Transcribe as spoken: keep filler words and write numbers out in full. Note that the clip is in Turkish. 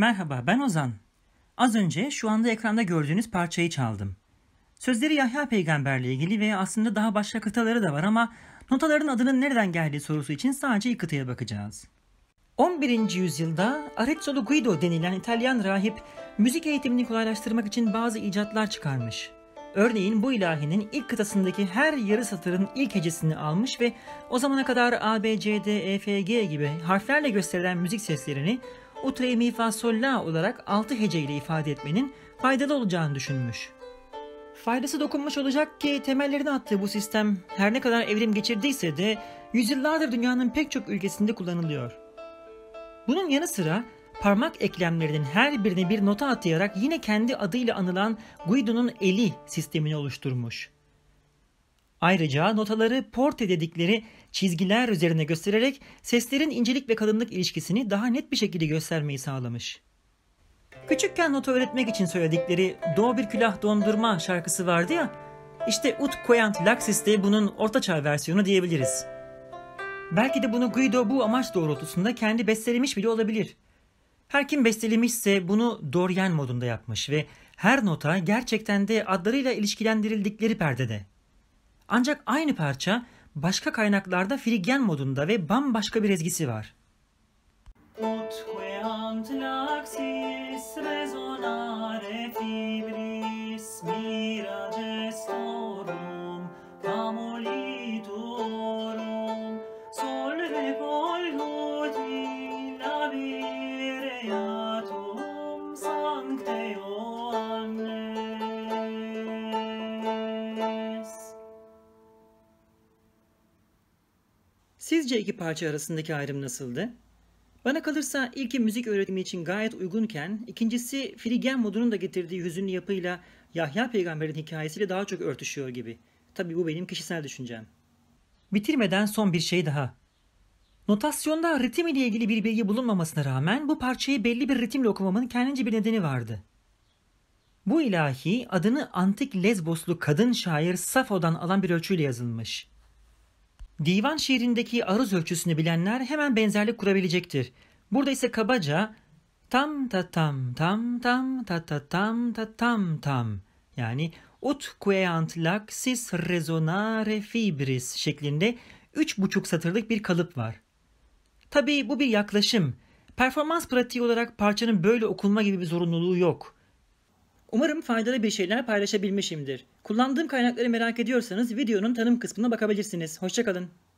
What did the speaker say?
Merhaba, ben Ozan. Az önce şu anda ekranda gördüğünüz parçayı çaldım. Sözleri Yahya peygamberle ilgili ve aslında daha başka kıtaları da var ama notaların adının nereden geldiği sorusu için sadece ilk kıtaya bakacağız. on birinci yüzyılda Arezzo Guido denilen İtalyan rahip müzik eğitimini kolaylaştırmak için bazı icatlar çıkarmış. Örneğin bu ilahinin ilk kıtasındaki her yarı satırın ilk hecesini almış ve o zamana kadar A, B, C, D, E, F, G gibi harflerle gösterilen müzik seslerini ut, re, mi, fa, sol, la olarak altı hece ile ifade etmenin faydalı olacağını düşünmüş. Faydası dokunmuş olacak ki temellerini attığı bu sistem her ne kadar evrim geçirdiyse de yüzyıllardır dünyanın pek çok ülkesinde kullanılıyor. Bunun yanı sıra parmak eklemlerinin her birine bir nota atayarak yine kendi adıyla anılan Guido'nun eli sistemini oluşturmuş. Ayrıca notaları porte dedikleri çizgiler üzerine göstererek seslerin incelik ve kalınlık ilişkisini daha net bir şekilde göstermeyi sağlamış. Küçükken nota öğretmek için söyledikleri "Do bir külah dondurma" şarkısı vardı ya, işte Ut Queant Laxis de bunun ortaçağ versiyonu diyebiliriz. Belki de bunu Guido bu amaç doğrultusunda kendi bestelemiş bile olabilir. Her kim bestelemişse bunu Dorian modunda yapmış ve her nota gerçekten de adlarıyla ilişkilendirildikleri perdede. Ancak aynı parça başka kaynaklarda Frigyen modunda ve bambaşka bir ezgisi var. Ut queant laxis resonare fibris mira gestorum famolitorum solve polluti labireatum sancte Ioannes. Sizce iki parça arasındaki ayrım nasıldı? Bana kalırsa ilki müzik öğretimi için gayet uygunken, ikincisi Frigyen modunun da getirdiği hüzünlü yapıyla Yahya peygamberin hikayesiyle daha çok örtüşüyor gibi. Tabii bu benim kişisel düşüncem. Bitirmeden son bir şey daha. Notasyonda ritim ile ilgili bir bilgi bulunmamasına rağmen bu parçayı belli bir ritimle okumamın kendince bir nedeni vardı. Bu ilahi adını antik Lezboslu kadın şair Safo'dan alan bir ölçüyle yazılmış. Divan şiirindeki aruz ölçüsünü bilenler hemen benzerlik kurabilecektir. Burada ise kabaca tam ta tam tam tam ta ta tam ta tam tam, yani ut queant laxis resonare fibris şeklinde üç buçuk satırlık bir kalıp var. Tabii bu bir yaklaşım. Performans pratiği olarak parçanın böyle okunma gibi bir zorunluluğu yok. Umarım faydalı bir şeyler paylaşabilmişimdir. Kullandığım kaynakları merak ediyorsanız videonun tanım kısmına bakabilirsiniz. Hoşça kalın.